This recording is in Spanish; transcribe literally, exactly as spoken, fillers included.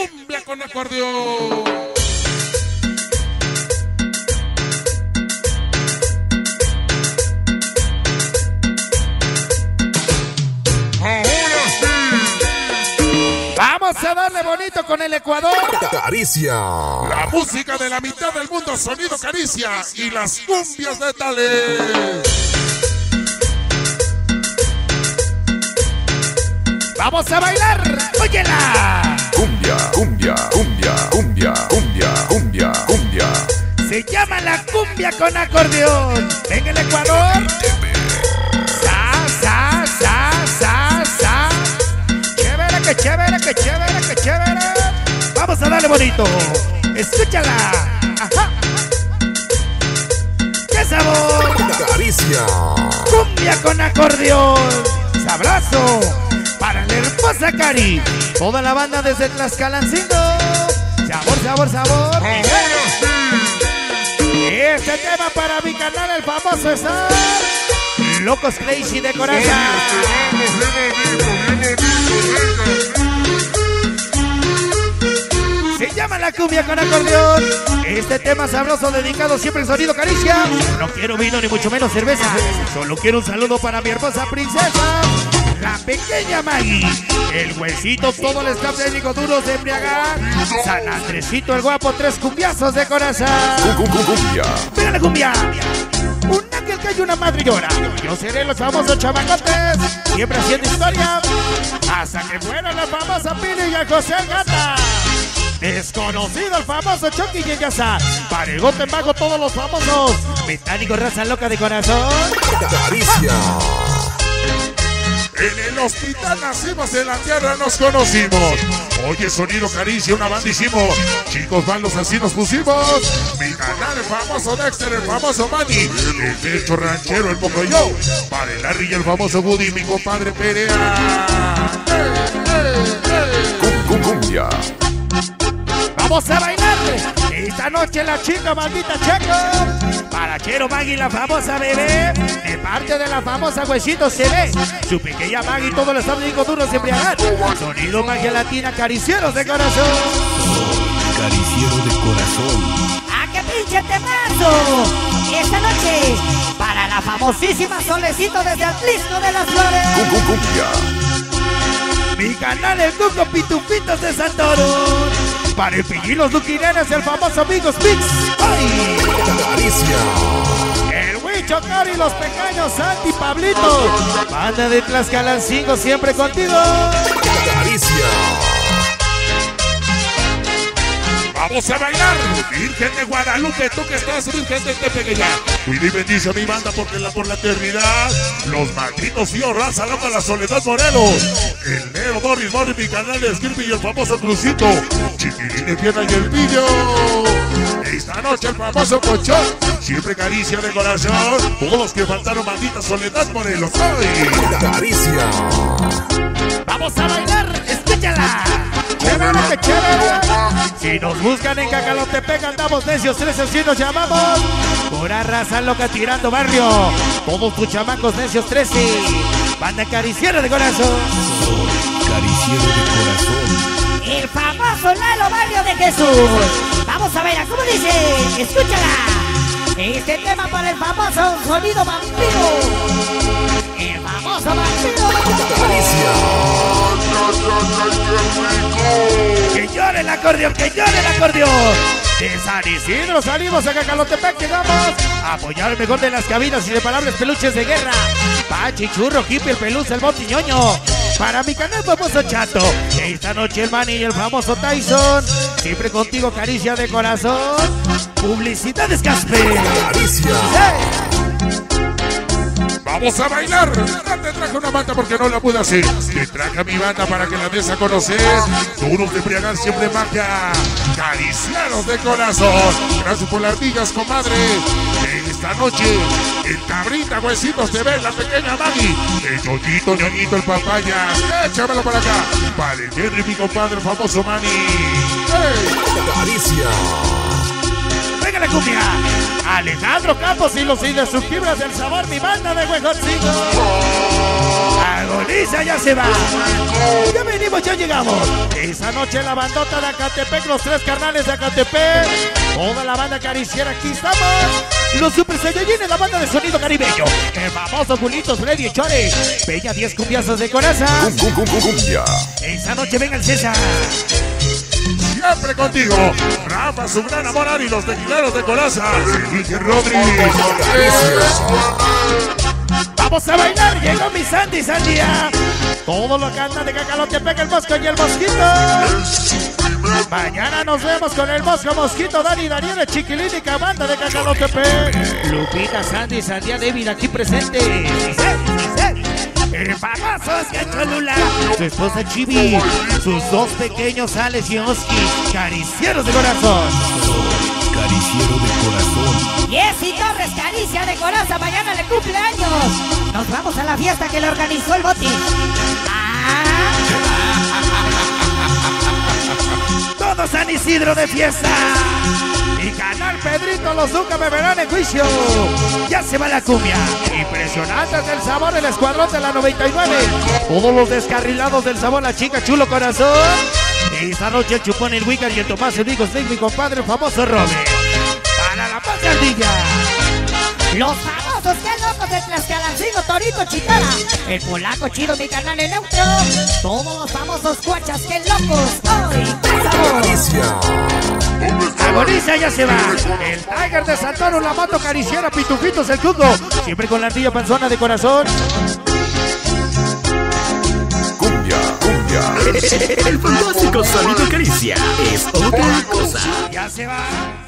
cumbia con acordeón. Vamos a darle bonito con el Ecuador. Caricia. La música de la mitad del mundo, sonido Caricia y las cumbias de Tales. Vamos a bailar. Óyela. Cumbia, cumbia, cumbia, cumbia, cumbia, cumbia, cumbia. Se llama la cumbia con acordeón. Venga el Ecuador. Sa, sa, sa, sa, sa. Chévere, que chévere, que chévere, que chévere. Vamos a darle bonito. Escúchala. Ajá. ¡Qué sabor! Caricia. Cumbia con acordeón. Sabroso. Para la hermosa Cari. Toda la banda desde Tlaxcalancingo. Sabor, sabor, sabor. Este tema para mi canal, el famoso Star. Locos Crazy de corazón. Se llama la cumbia con acordeón. Este tema sabroso dedicado siempre al sonido Caricia. No quiero vino ni mucho menos cerveza. Solo quiero un saludo para mi hermosa princesa, la pequeña Maggie. El huesito, todo el staff técnico duros de embriagar. San Andresito el guapo, tres cumbiazos de corazón. Cumbia. Mira la cumbia. Un ángel que hay una madre llora. Yo seré los famosos chamacotes, siempre haciendo historia. Hasta que fuera la famosa Pili y el José Gata. Desconocido el famoso Chucky y Yasa. Paregote mago todos los famosos. Metálico, raza loca de corazón. Caricia. En el hospital nacimos, en la tierra nos conocimos. Oye, sonido Caricia, una banda hicimos. Chicos malos, así nos pusimos. Mi canal, el famoso Dexter, el famoso Manny, el techo ranchero, el Pocoyo. Para el Larry y el famoso Woody, mi compadre Perea. Cumbia. Vamos a bailar esta noche la chica maldita Checo. Para Chero Maggie, la famosa bebé. De parte de la famosa Huesito se ve. Su pequeña Maggie, todo el estado digo duro se embriagar. Sonido magia latina, caricieros de corazón. Cariciero de corazón. ¡Ah, qué pinche temazo! Esta noche, para la famosísima Solecito desde Atlisco de las Flores. Cumbia. Mi canal, el Cuco Pitufitos de Santoro. Para el Pillín, Luquinenes, el famoso Amigos Mix. ¡Ay! Caricia. El Huicho Cari, los pequeños Santi Pablito. Banda de Tlaxcalancingo, siempre contigo. Caricia. Vamos a bailar, Virgen de Guadalupe, tú que estás Virgen de Tepequeña. Cuida y bendice a mi banda porque la por la eternidad. Los malditos tíos, raza loca, la Soledad Morelos. El Nero, Morris, Morris, mi canal de Skirby y el famoso Crucito. Chiquirín de Pierna y el Pillo. Esta noche el famoso Colchón, siempre Caricia de corazón. Todos los que faltaron, maldita Soledad Morelos. ¡Ay! Caricia. Vamos a bailar, escúchala. Chévere, que chévere. Si nos buscan en Cacalotepec, andamos necios trece, así nos llamamos. Pura raza loca tirando barrio. Todos tus chamacos necios trece. Banda cariciera de corazón. Cariciero de corazón. El famoso Lalo Barrio de Jesús. Vamos a ver, ¿cómo dice? Escúchala. Este tema para el famoso sonido vampiro. El famoso vampiro. Caricia. Que llore el acordeón, que llore el acordeón. De San Isidro salimos a Cacalotepec, llegamos a apoyar el mejor de las cabinas y de palabras peluches de guerra. Pachi, Churro, Hippie, el peluche, el botiñoño. Para mi canal famoso Chato. Esta noche el Manny y el famoso Tyson. Siempre contigo, Caricia de corazón. Publicidades Casper. Caricia. Vamos a bailar. No te traje una banda porque no la pude hacer. Te traje a mi banda para que la des a conocer. Duros de embriagar, siempre magia. Cariciaros de corazón. Gracias por las vigas, comadre. Esta noche, el Cabrita, Huesitos de ver, la pequeña Maggie. El Yoyito, Ñoñito, el Papayas. Échamelo para acá. Para el Henry, mi compadre, el famoso Manny. ¡Hey! Caricia. Venga la cumbia. Alejandro Campos y los indestructibles del sabor, mi banda de Huejotzingo. Agoniza ya se va. Ya venimos, ya llegamos. Esa noche la bandota de Acatepec, los tres carnales de Acatepec. Toda la banda cariciera, aquí estamos. Los Super Saiyajines, la banda de sonido caribeño. El famoso Julitos, Freddy Chore. Bella diez cumbiazos de coraza. Cum, cum, cum, cumbia. Esa noche venga el César. Siempre contigo, Rafa, su gran amor, y los tequileros de Coraza, Miguel Rodríguez. Vamos a bailar, llegó mi Sandy Sandía. Todo lo que anda de Cacalotepec, el Mosco y el Mosquito. Mañana nos vemos con el Mosco, Mosquito, Dani, Daniela, Chiquilín y Cabanda de Cacalotepec. Lupita, Sandy, Sandía, David aquí presente. El famoso Oscar Cholula, su esposa Chibi, sus dos pequeños Alex y Oski, caricieros de corazón. Cariciero de corazón. Jessy Torres, caricia de coraza, mañana le cumple años. Nos vamos a la fiesta que le organizó el Boti. Ah. Todo San Isidro de fiesta. Y Canal Pedrito, los Duca beberán en juicio. Ya se va la cumbia. Impresionantes del sabor, el escuadrón de la noventa y nueve. Todos los descarrilados del sabor, la chica chulo corazón. Esta noche el Chupón, el Wicker y el Tomás, el Vigo Snake, mi compadre, el famoso Robert. Para la Pacardilla. Los famosos, qué locos de Tlaxcalancingo, Torito, Chitara. El polaco chido, mi canal en neutro. Todos los famosos cuachas, qué locos. ¡Ay, qué sabor! Agoniza ya se va. El Tiger de Santoro, la moto cariciera, Pitufitos, el Cuco. Siempre con la ardilla panzona de corazón. Cumbia, cumbia. El fantástico sonido caricia es otra cosa. Ya se va.